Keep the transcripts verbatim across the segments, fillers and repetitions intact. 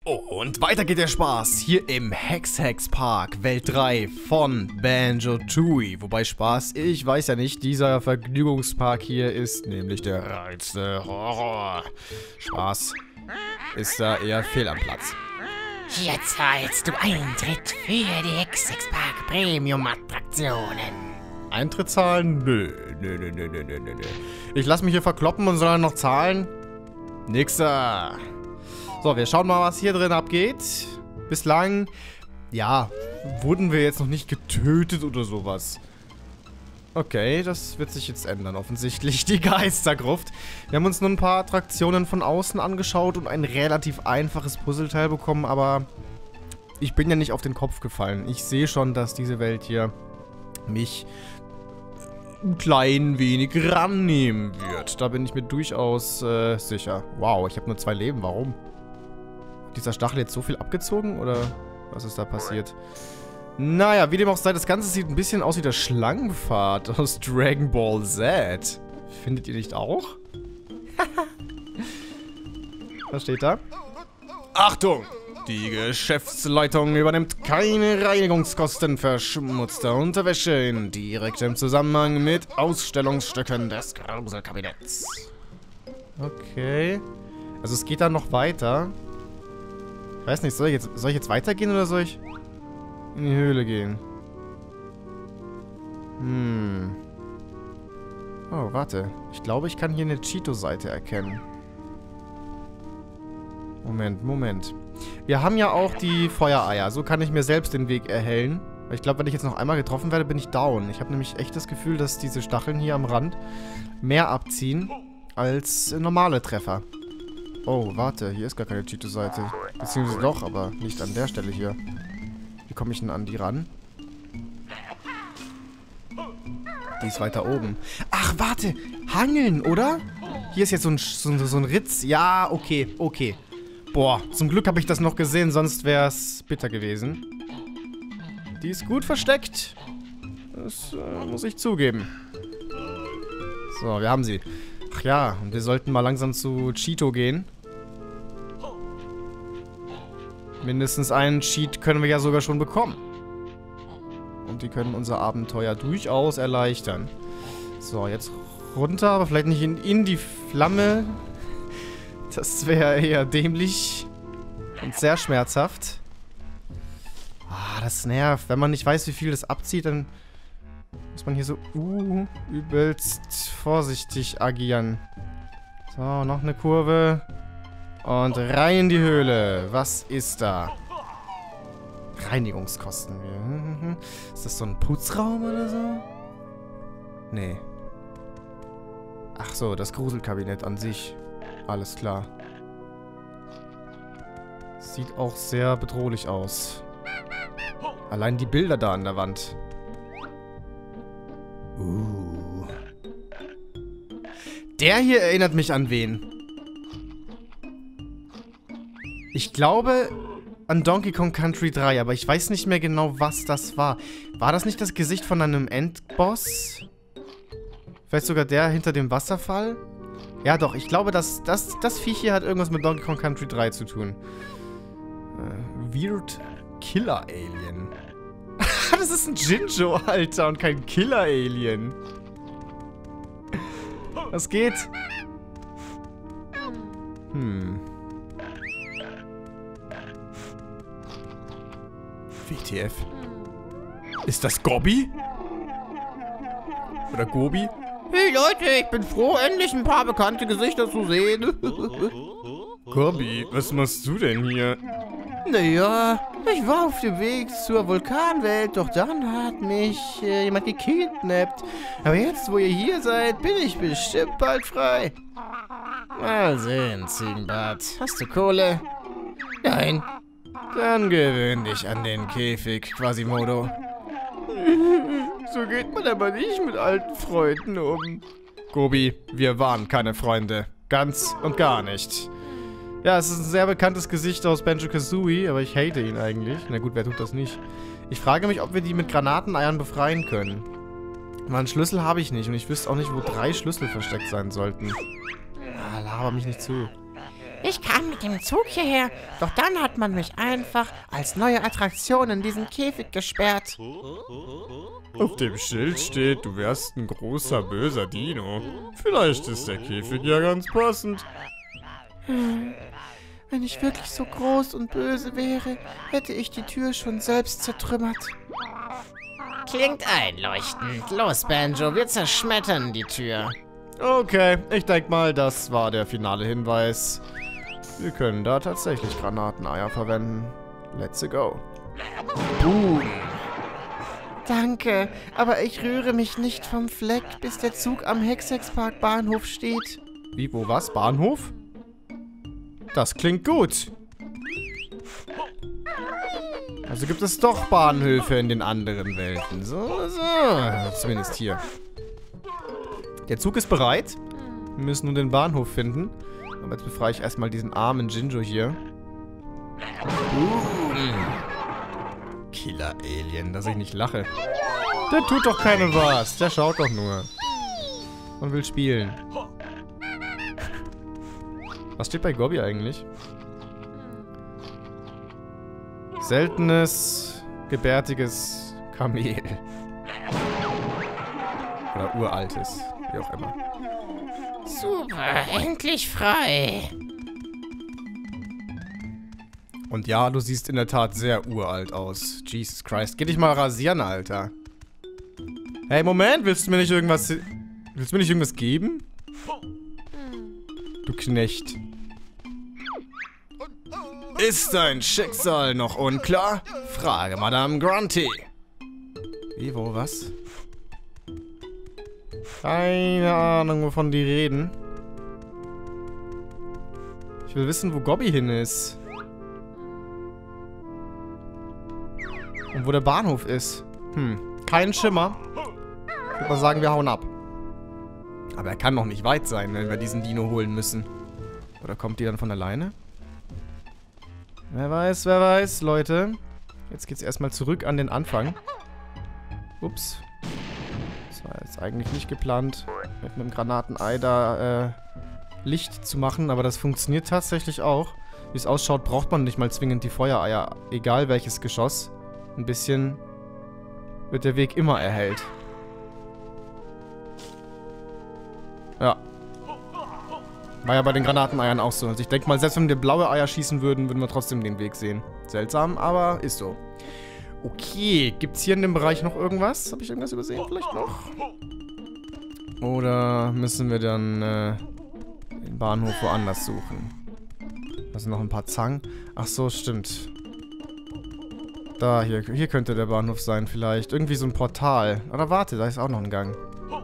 Und weiter geht der Spaß hier im Hex Hex Park Welt drei von Banjo-Tooie. Wobei Spaß, ich weiß ja nicht, dieser Vergnügungspark hier ist nämlich der reinste Horror. Spaß ist da eher fehl am Platz. Hier zahlst du Eintritt für die Hex Hex Park Premium Attraktionen. Eintritt zahlen? Nö, nö, nö, nö, nö, nö, nö. Ich lass mich hier verkloppen und soll dann noch zahlen? Nixer. So, wir schauen mal, was hier drin abgeht. Bislang, ja, wurden wir jetzt noch nicht getötet oder sowas. Okay, das wird sich jetzt ändern, offensichtlich. Die Geistergruft. Wir haben uns nun ein paar Attraktionen von außen angeschaut und ein relativ einfaches Puzzleteil bekommen, aber ich bin ja nicht auf den Kopf gefallen. Ich sehe schon, dass diese Welt hier mich ein klein wenig rannehmen wird. Da bin ich mir durchaus äh, sicher. Wow, ich habe nur zwei Leben. Warum? Hat dieser Stachel jetzt so viel abgezogen? Oder was ist da passiert? Naja, wie dem auch sei, das Ganze sieht ein bisschen aus wie der Schlangenpfad aus Dragon Ball Z. Findet ihr nicht auch? Was steht da? Achtung! Die Geschäftsleitung übernimmt keine Reinigungskosten verschmutzter Unterwäsche in direktem Zusammenhang mit Ausstellungsstücken des Gruselkabinetts. Okay. Also es geht dann noch weiter. Ich weiß nicht, soll ich jetzt, soll ich jetzt weitergehen oder soll ich in die Höhle gehen? Hm. Oh, warte. Ich glaube, ich kann hier eine Cheeto-Seite erkennen. Moment, Moment. Wir haben ja auch die Feuereier. So kann ich mir selbst den Weg erhellen. Weil ich glaube, wenn ich jetzt noch einmal getroffen werde, bin ich down. Ich habe nämlich echt das Gefühl, dass diese Stacheln hier am Rand mehr abziehen als normale Treffer. Oh, warte. Hier ist gar keine Cheeto-Seite. Beziehungsweise doch, aber nicht an der Stelle hier. Wie komme ich denn an die ran? Die ist weiter oben. Ach, warte. Hangeln, oder? Hier ist jetzt so ein, so, so ein Ritz. Ja, okay, okay. Boah, zum Glück habe ich das noch gesehen, sonst wäre es bitter gewesen. Die ist gut versteckt. Das äh, muss ich zugeben. So, wir haben sie. Ach ja, und wir sollten mal langsam zu Cheeto gehen. Mindestens einen Cheat können wir ja sogar schon bekommen. Und die können unser Abenteuer durchaus erleichtern. So, jetzt runter, aber vielleicht nicht in, in die Flamme. Das wäre eher dämlich und sehr schmerzhaft. Ah, das nervt. Wenn man nicht weiß, wie viel das abzieht, dann muss man hier so uh, übelst vorsichtig agieren. So, noch eine Kurve. Und rein in die Höhle. Was ist da? Reinigungskosten. Ist das so ein Putzraum oder so? Nee. Ach so, das Gruselkabinett an sich. Alles klar. Sieht auch sehr bedrohlich aus. Allein die Bilder da an der Wand. Uh. Der hier erinnert mich an wen? Ich glaube an Donkey Kong Country drei, aber ich weiß nicht mehr genau, was das war. War das nicht das Gesicht von einem Endboss? Vielleicht sogar der hinter dem Wasserfall? Ja doch, ich glaube, dass das, das Viech hier hat irgendwas mit Donkey Kong Country drei zu tun. Äh, Weird Killer Alien. Das ist ein Jinjo, Alter, und kein Killer Alien. Was geht? Hm. W T F. Ist das Gobby? Oder Gobi? Hey Leute, ich bin froh, endlich ein paar bekannte Gesichter zu sehen. Gobby, was machst du denn hier? Naja, ich war auf dem Weg zur Vulkanwelt, doch dann hat mich äh, jemand gekidnappt. Aber jetzt, wo ihr hier seid, bin ich bestimmt bald frei. Mal sehen, Ziegenbart. Hast du Kohle? Nein. Dann gewöhn dich an den Käfig, Quasimodo. So geht man aber nicht mit alten Freunden um. Gobi, wir waren keine Freunde. Ganz und gar nicht. Ja, es ist ein sehr bekanntes Gesicht aus Banjo-Kazooie, aber ich hate ihn eigentlich. Na gut, wer tut das nicht? Ich frage mich, ob wir die mit Granateneiern befreien können. Mal einen Schlüssel habe ich nicht und ich wüsste auch nicht, wo drei Schlüssel versteckt sein sollten. Ah, laber mich nicht zu. Ich kam mit dem Zug hierher, doch dann hat man mich einfach als neue Attraktion in diesen Käfig gesperrt. Auf dem Schild steht, du wärst ein großer, böser Dino. Vielleicht ist der Käfig ja ganz passend. Hm. Wenn ich wirklich so groß und böse wäre, hätte ich die Tür schon selbst zertrümmert. Klingt einleuchtend. Los, Banjo, wir zerschmettern die Tür. Okay, ich denke mal, das war der finale Hinweis. Wir können da tatsächlich Granateneier verwenden. Let's go. Boom. Danke, aber ich rühre mich nicht vom Fleck, bis der Zug am Hexexpark Bahnhof steht. Wie, wo, was? Bahnhof? Das klingt gut. Also gibt es doch Bahnhöfe in den anderen Welten. So, so. Zumindest hier. Der Zug ist bereit. Wir müssen nun den Bahnhof finden. Aber jetzt befreie ich erstmal diesen armen Jinjo hier. Uh. Killer-Alien, dass ich nicht lache. Der tut doch keine was. Der schaut doch nur. Und will spielen. Was steht bei Gobby eigentlich? Seltenes, gebärtiges Kamel. Oder uraltes, wie auch immer. Super, endlich frei. Und ja, du siehst in der Tat sehr uralt aus. Jesus Christ. Geh dich mal rasieren, Alter. Hey, Moment, willst du mir nicht irgendwas... Willst du mir nicht irgendwas geben? Du Knecht. Ist dein Schicksal noch unklar? Frage Madame Grunty. Wie, wo, was? Keine Ahnung, wovon die reden. Ich will wissen, wo Gobby hin ist. Und wo der Bahnhof ist. Hm, kein Schimmer. Ich würde mal sagen, wir hauen ab. Aber er kann noch nicht weit sein, wenn wir diesen Dino holen müssen. Oder kommt die dann von alleine? Wer weiß, wer weiß, Leute. Jetzt geht's erstmal zurück an den Anfang. Ups. Das war jetzt eigentlich nicht geplant, mit einem Granatenei da äh, Licht zu machen, aber das funktioniert tatsächlich auch. Wie es ausschaut, braucht man nicht mal zwingend die Feuereier, egal welches Geschoss. Ein bisschen wird der Weg immer erhellt. Ja. War ja bei den Granateneiern auch so. Also ich denke mal, selbst wenn wir blaue Eier schießen würden, würden wir trotzdem den Weg sehen. Seltsam, aber ist so. Okay, gibt's hier in dem Bereich noch irgendwas? Habe ich irgendwas übersehen vielleicht noch? Oder müssen wir dann äh, den Bahnhof woanders suchen? Da sind noch ein paar Zangen. Ach so, stimmt. Da, hier, hier könnte der Bahnhof sein vielleicht. Irgendwie so ein Portal. Oder warte, da ist auch noch ein Gang.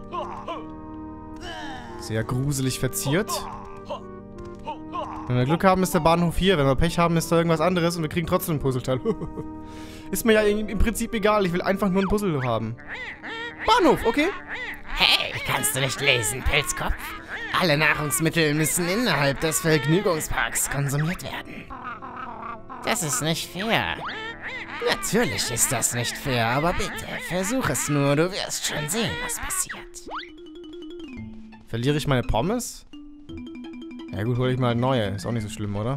Sehr gruselig verziert. Wenn wir Glück haben, ist der Bahnhof hier. Wenn wir Pech haben, ist da irgendwas anderes und wir kriegen trotzdem ein Puzzleteil. Ist mir ja im Prinzip egal. Ich will einfach nur ein Puzzle haben. Bahnhof, okay. Hey, kannst du nicht lesen, Pilzkopf? Alle Nahrungsmittel müssen innerhalb des Vergnügungsparks konsumiert werden. Das ist nicht fair. Natürlich ist das nicht fair, aber bitte, versuch es nur. Du wirst schon sehen, was passiert. Verliere ich meine Pommes? Ja gut, hole ich mal neue. Ist auch nicht so schlimm, oder?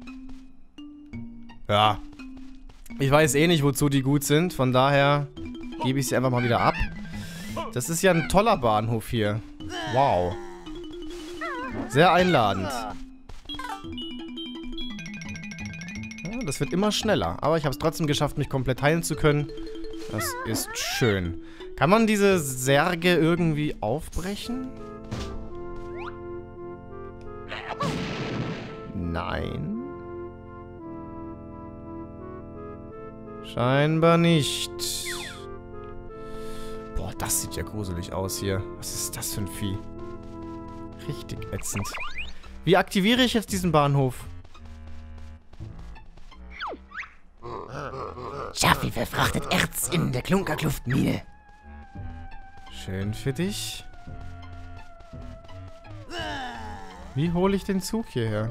Ja. Ich weiß eh nicht, wozu die gut sind. Von daher gebe ich sie einfach mal wieder ab. Das ist ja ein toller Bahnhof hier. Wow. Sehr einladend. Ja, das wird immer schneller. Aber ich habe es trotzdem geschafft, mich komplett heilen zu können. Das ist schön. Kann man diese Särge irgendwie aufbrechen? Nein. Scheinbar nicht. Boah, das sieht ja gruselig aus hier. Was ist das für ein Vieh? Richtig ätzend. Wie aktiviere ich jetzt diesen Bahnhof? Schaffi verfrachtet Erz in der Klunkerkluftmine. Schön für dich. Wie hole ich den Zug hierher?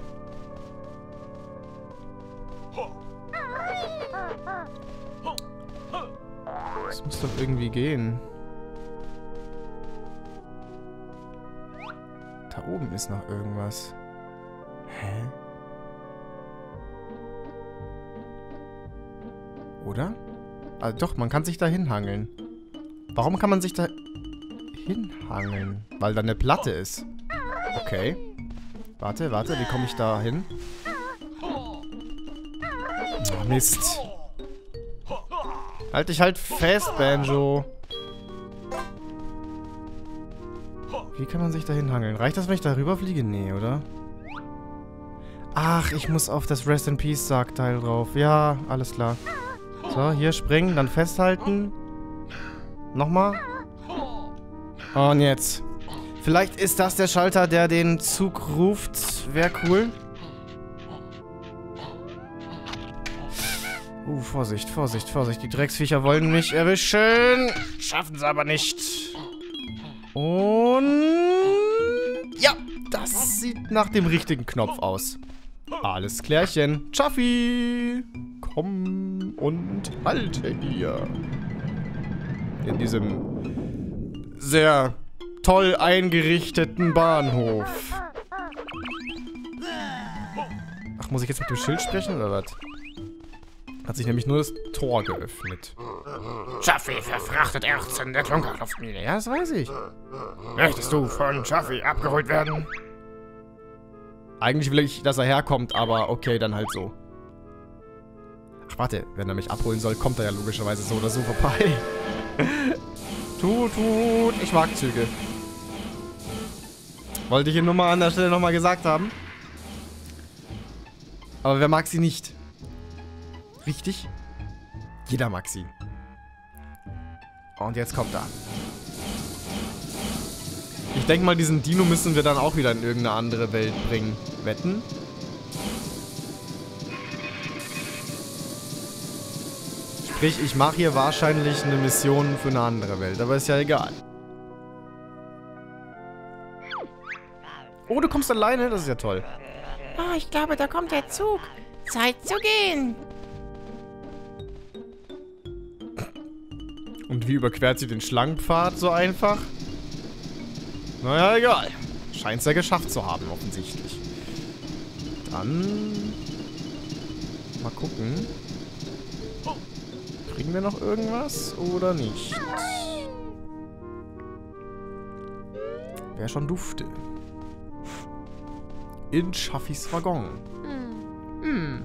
Das muss doch irgendwie gehen. Da oben ist noch irgendwas. Hä? Oder? Also doch, man kann sich da hinhangeln. Warum kann man sich da hinhangeln? Weil da eine Platte ist. Okay. Warte, warte, wie komme ich da hin? Oh, Mist. Halt dich halt fest, Banjo. Wie kann man sich da hinhangeln? Reicht das, wenn ich da rüberfliege? Nee, oder? Ach, ich muss auf das Rest in Peace Sargteil drauf. Ja, alles klar. So, hier springen, dann festhalten. Nochmal. Und jetzt. Vielleicht ist das der Schalter, der den Zug ruft. Wäre cool. Uh, Vorsicht, Vorsicht, Vorsicht. Die Drecksviecher wollen mich erwischen. Schaffen sie aber nicht. Und... ja, das sieht nach dem richtigen Knopf aus. Alles klärchen. Schaffi! Komm und halte hier. In diesem sehr toll eingerichteten Bahnhof. Ach, muss ich jetzt mit dem Schild sprechen oder was? Hat sich nämlich nur das Tor geöffnet. Schaffi verfrachtet Erz in der Klunkerluftmine. Ja, das weiß ich. Möchtest du von Schaffi abgeholt werden? Eigentlich will ich, dass er herkommt, aber okay, dann halt so. Ach, warte, wenn er mich abholen soll, kommt er ja logischerweise so oder so vorbei. Tut, tut. Ich mag Züge. Wollte ich hier nur mal an der Stelle nochmal gesagt haben. Aber wer mag sie nicht? Richtig? Jeder mag sie. Und jetzt kommt er. Ich denke mal, diesen Dino müssen wir dann auch wieder in irgendeine andere Welt bringen. Wetten? Sprich, ich mache hier wahrscheinlich eine Mission für eine andere Welt, aber ist ja egal. Oh, du kommst alleine? Das ist ja toll. Oh, ich glaube, da kommt der Zug. Zeit zu gehen. Und wie überquert sie den Schlangenpfad so einfach? Naja, egal. Scheint es ja geschafft zu haben, offensichtlich. Dann... mal gucken. Kriegen wir noch irgendwas oder nicht? Wäre schon dufte. In Schaffis Waggon. Hm.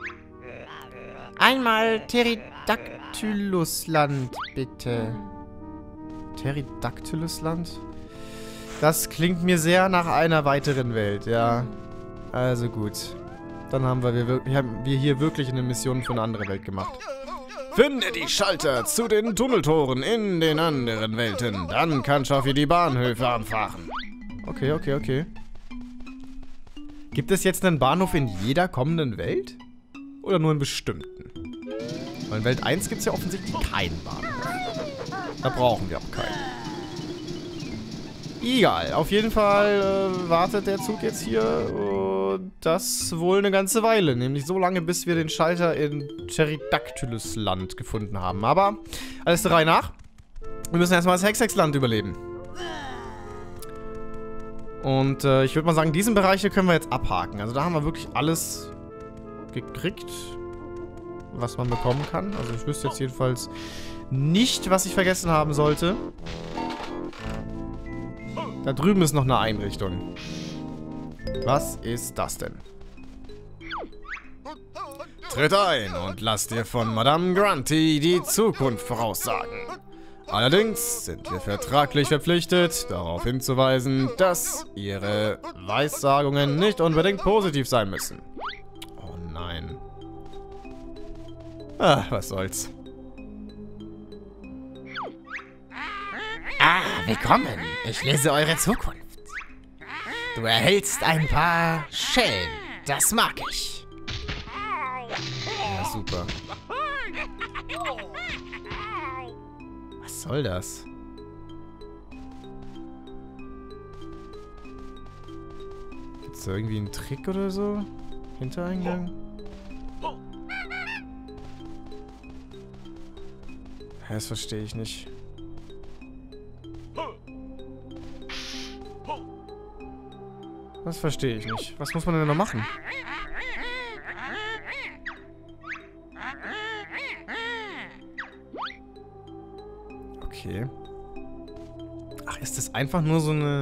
Einmal Pterodactylusland, bitte. Pterodactylusland? Das klingt mir sehr nach einer weiteren Welt, ja. Also gut. Dann haben wir, wir, haben wir hier wirklich eine Mission für eine andere Welt gemacht. Finde die Schalter zu den Tunneltoren in den anderen Welten. Dann kann Schaffi die Bahnhöfe anfahren. Okay, okay, okay. Gibt es jetzt einen Bahnhof in jeder kommenden Welt? Oder nur in bestimmten? Weil in Welt eins gibt es ja offensichtlich keinen Bahnhof. Da brauchen wir auch keinen. Egal, auf jeden Fall äh, wartet der Zug jetzt hier äh, das wohl eine ganze Weile. Nämlich so lange, bis wir den Schalter in Pterodactylusland gefunden haben. Aber alles der Reihe nach. Wir müssen erstmal das Hexhexland überleben. Und äh, ich würde mal sagen, diesen Bereich hier können wir jetzt abhaken. Also da haben wir wirklich alles gekriegt, was man bekommen kann. Also ich wüsste jetzt jedenfalls nicht, was ich vergessen haben sollte. Da drüben ist noch eine Einrichtung. Was ist das denn? Tritt ein und lass dir von Madame Grunty die Zukunft voraussagen. Allerdings sind wir vertraglich verpflichtet, darauf hinzuweisen, dass ihre Weissagungen nicht unbedingt positiv sein müssen. Oh nein. Ah, was soll's. Ah, willkommen. Ich lese eure Zukunft. Du erhältst ein paar Schellen. Das mag ich. Ja, super. Was soll das? Gibt's da irgendwie einen Trick oder so? Hintereingang? Das verstehe ich nicht. Das verstehe ich nicht. Was muss man denn noch machen? Okay. Ach, ist das einfach nur so eine...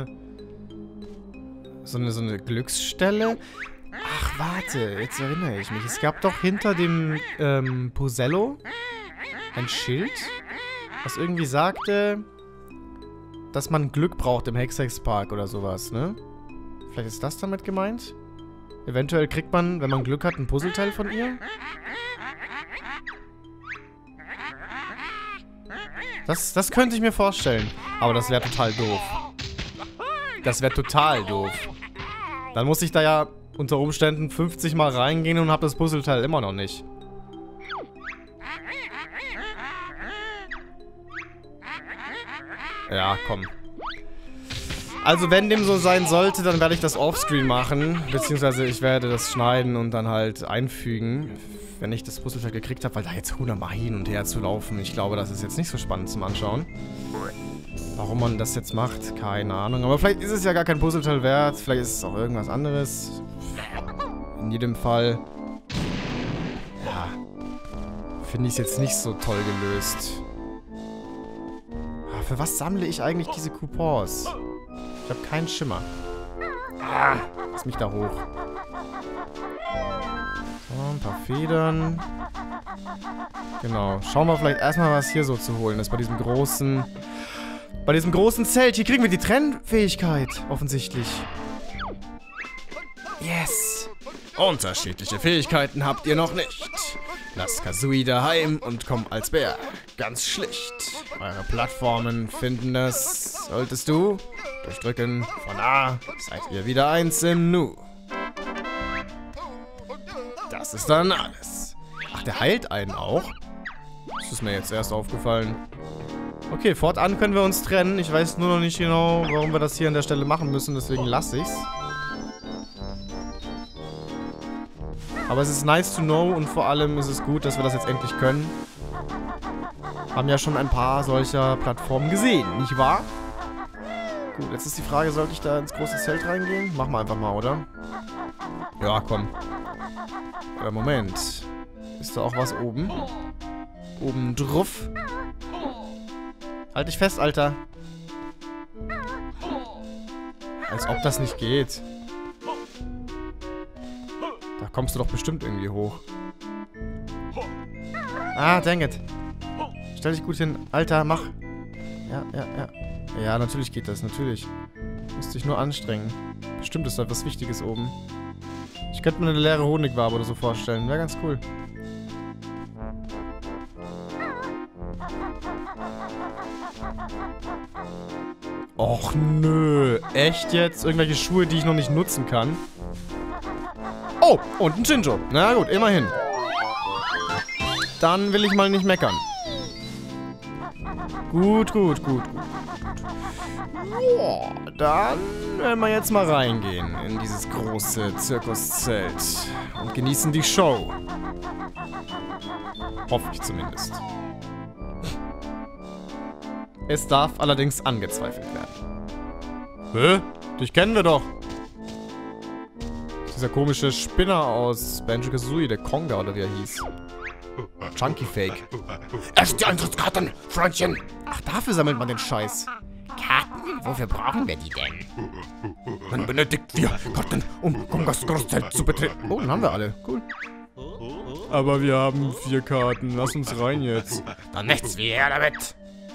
So eine, so eine Glücksstelle? Ach, warte. Jetzt erinnere ich mich. Es gab doch hinter dem ähm, Posello ein Schild, was irgendwie sagte, dass man Glück braucht im Hexhexpark oder sowas, ne? Vielleicht ist das damit gemeint? Eventuell kriegt man, wenn man Glück hat, ein Puzzleteil von ihr? Das, das könnte ich mir vorstellen. Aber das wäre total doof. Das wäre total doof. Dann muss ich da ja unter Umständen fünfzig Mal reingehen und habe das Puzzleteil immer noch nicht. Ja, komm. Also wenn dem so sein sollte, dann werde ich das offscreen machen. Beziehungsweise ich werde das schneiden und dann halt einfügen, wenn ich das Puzzleteil gekriegt habe, weil da jetzt hundertmal hin und her zu laufen, ich glaube, das ist jetzt nicht so spannend zum Anschauen. Warum man das jetzt macht, keine Ahnung. Aber vielleicht ist es ja gar kein Puzzleteil wert, vielleicht ist es auch irgendwas anderes. In jedem Fall, ja, finde ich es jetzt nicht so toll gelöst. Für was sammle ich eigentlich diese Coupons? Ich habe keinen Schimmer. Ah, lass mich da hoch. So, ein paar Federn. Genau. Schauen wir vielleicht erstmal, was hier so zu holen ist. Bei diesem großen... Bei diesem großen Zelt. Hier kriegen wir die Trennfähigkeit. Offensichtlich. Yes. Unterschiedliche Fähigkeiten habt ihr noch nicht. Lasst Kazooie daheim und komm als Bär. Ganz schlicht. Eure Plattformen finden es. Solltest du durchdrücken von A, seid ihr wieder eins im Nu. Das ist dann alles. Ach, der heilt einen auch? Das ist mir jetzt erst aufgefallen. Okay, fortan können wir uns trennen. Ich weiß nur noch nicht genau, warum wir das hier an der Stelle machen müssen. Deswegen lasse ich's. Aber es ist nice to know und vor allem ist es gut, dass wir das jetzt endlich können. Haben ja schon ein paar solcher Plattformen gesehen, nicht wahr? Gut, jetzt ist die Frage, sollte ich da ins große Zelt reingehen? Machen wir einfach mal, oder? Ja, komm. Aber Moment. Ist da auch was oben? Oben drauf. Halt dich fest, Alter. Als ob das nicht geht. Da kommst du doch bestimmt irgendwie hoch. Ah, dang it. Stell dich gut hin. Alter, mach. Ja, ja, ja. Ja, natürlich geht das, natürlich. Du musst dich nur anstrengen. Bestimmt ist da etwas Wichtiges oben. Ich könnte mir eine leere Honigwabe oder so vorstellen. Wäre ganz cool. Och nö. Echt jetzt? Irgendwelche Schuhe, die ich noch nicht nutzen kann? Oh, und ein Jinjo. Na gut, immerhin. Dann will ich mal nicht meckern. Gut, gut, gut, gut. Ja, dann werden wir jetzt mal reingehen in dieses große Zirkuszelt und genießen die Show. Hoffe ich zumindest. Es darf allerdings angezweifelt werden. Hä? Dich kennen wir doch. Dieser komische Spinner aus Banjo-Kazooie, der Konga oder wie er hieß. Chunky Fake. Erst die Eintrittskarten, Freundchen. Ach, dafür sammelt man den Scheiß. Karten? Wofür brauchen wir die denn? Man benötigt vier Karten, um Kongas Großzelt zu betreten. Oh, dann haben wir alle. Cool. Aber wir haben vier Karten. Lass uns rein jetzt. Dann nichts wie her damit.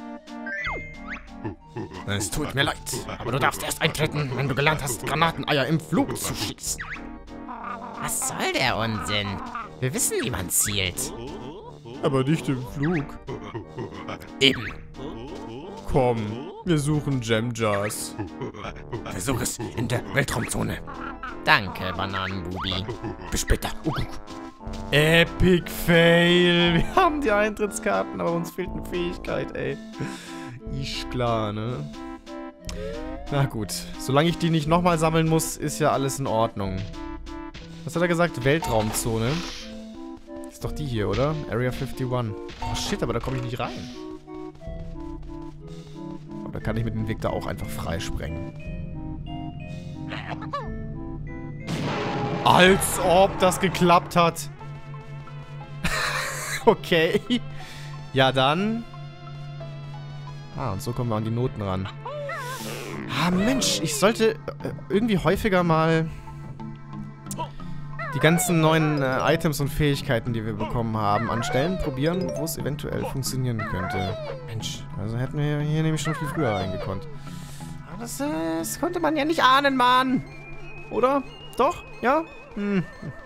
Es tut mir leid. Aber du darfst erst eintreten, wenn du gelernt hast, Granateneier im Flug zu schießen. Was soll der Unsinn? Wir wissen, wie man zielt. Aber nicht im Flug. Eben. Komm, wir suchen Gem Jars. Versuch es in der Weltraumzone. Danke, Bananenbubi. Bis später. Uh, uh. Epic Fail. Wir haben die Eintrittskarten, aber uns fehlt eine Fähigkeit, ey. Ist klar, ne? Na gut. Solange ich die nicht nochmal sammeln muss, ist ja alles in Ordnung. Was hat er gesagt? Weltraumzone. Ist doch die hier, oder? Area einundfünfzig. Oh shit, aber da komme ich nicht rein. Oder kann ich mit dem Weg da auch einfach freisprengen? Als ob das geklappt hat. Okay. Ja, dann Ah, und so kommen wir an die Noten ran. Ah, Mensch, ich sollte äh, irgendwie häufiger mal die ganzen neuen äh, Items und Fähigkeiten, die wir bekommen haben, an Stellen probieren, wo es eventuell funktionieren könnte. Mensch, also hätten wir hier nämlich schon viel früher reingekonnt. Aber das, äh, das konnte man ja nicht ahnen, Mann. Oder? Doch? Ja? Hm.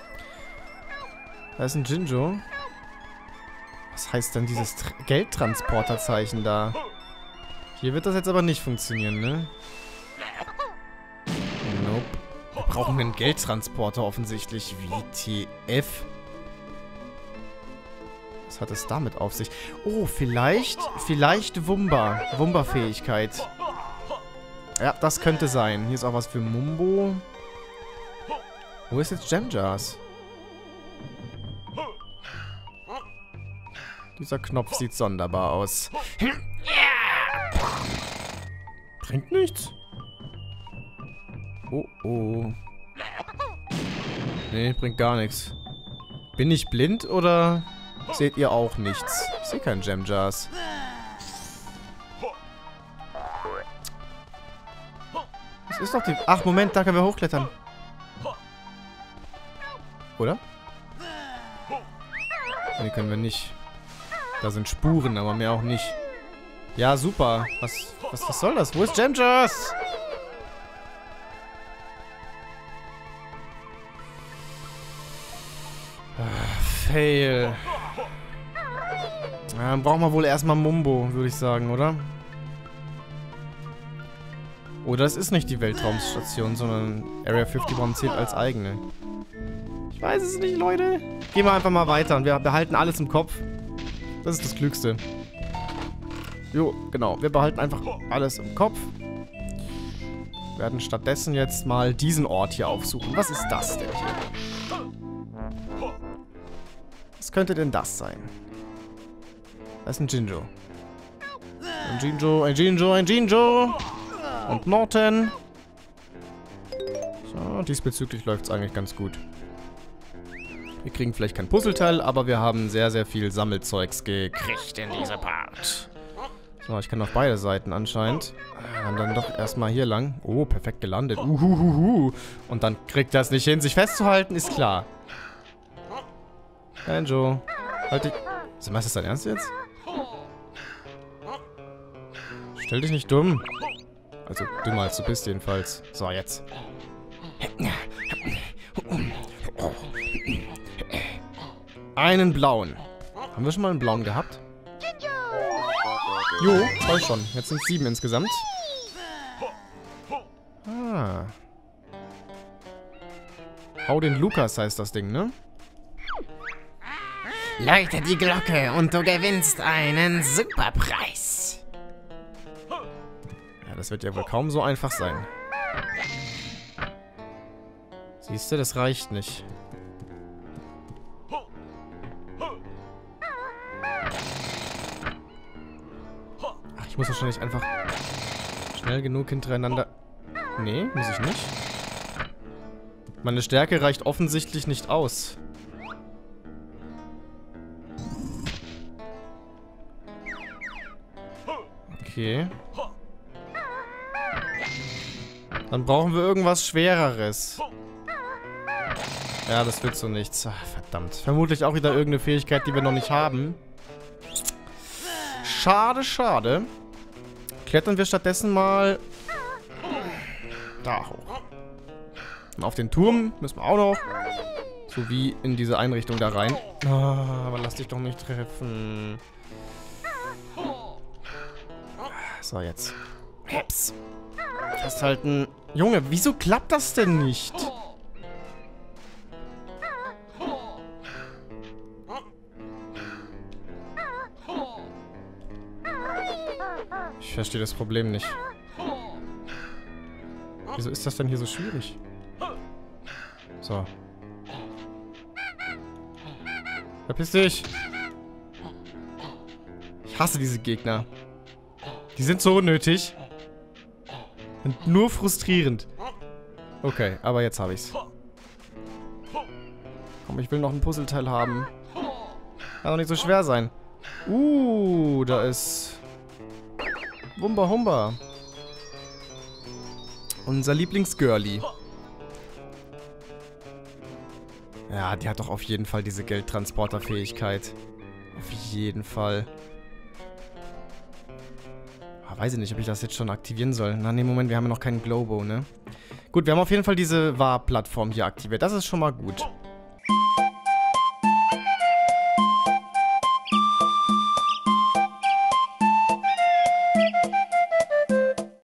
Da ist ein Jinjo. Was heißt denn dieses Tr- Geldtransporterzeichen da? Hier wird das jetzt aber nicht funktionieren, ne? Nope. Wir brauchen einen Geldtransporter offensichtlich. W T F? Was hat es damit auf sich? Oh, vielleicht, vielleicht Wumba. Wumba-Fähigkeit. Ja, das könnte sein. Hier ist auch was für Mumbo. Wo ist jetzt Jamjas? Dieser Knopf sieht sonderbar aus. Bringt nichts. Oh, oh. Nee, bringt gar nichts. Bin ich blind oder seht ihr auch nichts? Ich sehe keinen Jamjas. Das ist doch die... Ach, Moment, da können wir hochklettern. Oder? Nee, können wir nicht. Da sind Spuren, aber mehr auch nicht. Ja, super. Was, was, was soll das? Wo ist Jamjas? Ah, fail. Ja, dann brauchen wir wohl erstmal Mumbo, würde ich sagen, oder? Oder es ist nicht die Weltraumstation, sondern Area einundfünfzig zählt als eigene. Ich weiß es nicht, Leute. Gehen wir einfach mal weiter und wir behalten alles im Kopf. Das ist das Klügste. Jo, genau. Wir behalten einfach alles im Kopf. Werden stattdessen jetzt mal diesen Ort hier aufsuchen. Was ist das denn hier? Was könnte denn das sein? Das ist ein Jinjo. Ein Jinjo, ein Jinjo, ein Jinjo. Und Norton. So, diesbezüglich läuft es eigentlich ganz gut. Wir kriegen vielleicht kein Puzzleteil, aber wir haben sehr, sehr viel Sammelzeugs gekriegt in dieser Part. So, ich kann auf beide Seiten anscheinend. Und dann doch erstmal hier lang. Oh, perfekt gelandet. Uhuhuhu. Und dann kriegt das nicht hin, sich festzuhalten, ist klar. Banjo. Halt dich. Ist das dein Ernst jetzt? Stell dich nicht dumm. Also dümmer als du bist jedenfalls. So, jetzt. Einen blauen. Haben wir schon mal einen blauen gehabt? Jo, zwei schon. Jetzt sind es sieben insgesamt. Ah. Hau den Lukas heißt das Ding, ne? Läute die Glocke und du gewinnst einen Superpreis. Ja, das wird ja wohl kaum so einfach sein. Siehst du, das reicht nicht. Ach, ich muss wahrscheinlich einfach schnell genug hintereinander... Nee, muss ich nicht. Meine Stärke reicht offensichtlich nicht aus. Okay. Dann brauchen wir irgendwas Schwereres. Ja, das wird so nichts. Ach, verdammt. Vermutlich auch wieder irgendeine Fähigkeit, die wir noch nicht haben. Schade, schade. Klettern wir stattdessen mal da hoch. Und auf den Turm müssen wir auch noch. Sowie in diese Einrichtung da rein. Oh, aber lass dich doch nicht treffen. So, jetzt. Heps. Festhalten. Junge, wieso klappt das denn nicht? Ich verstehe das Problem nicht. Wieso ist das denn hier so schwierig? So. Verpiss dich! Ich hasse diese Gegner. Die sind so unnötig. Und nur frustrierend. Okay, aber jetzt habe ich's. Komm, ich will noch ein Puzzleteil haben. Kann doch nicht so schwer sein. Uh, da ist... Wumba Humba. Unser Lieblingsgirlie. Ja, die hat doch auf jeden Fall diese Geldtransporterfähigkeit. Auf jeden Fall. Ah, weiß ich nicht, ob ich das jetzt schon aktivieren soll. Na, ne, Moment, wir haben ja noch keinen Globo, ne? Gut, wir haben auf jeden Fall diese War-Plattform hier aktiviert. Das ist schon mal gut.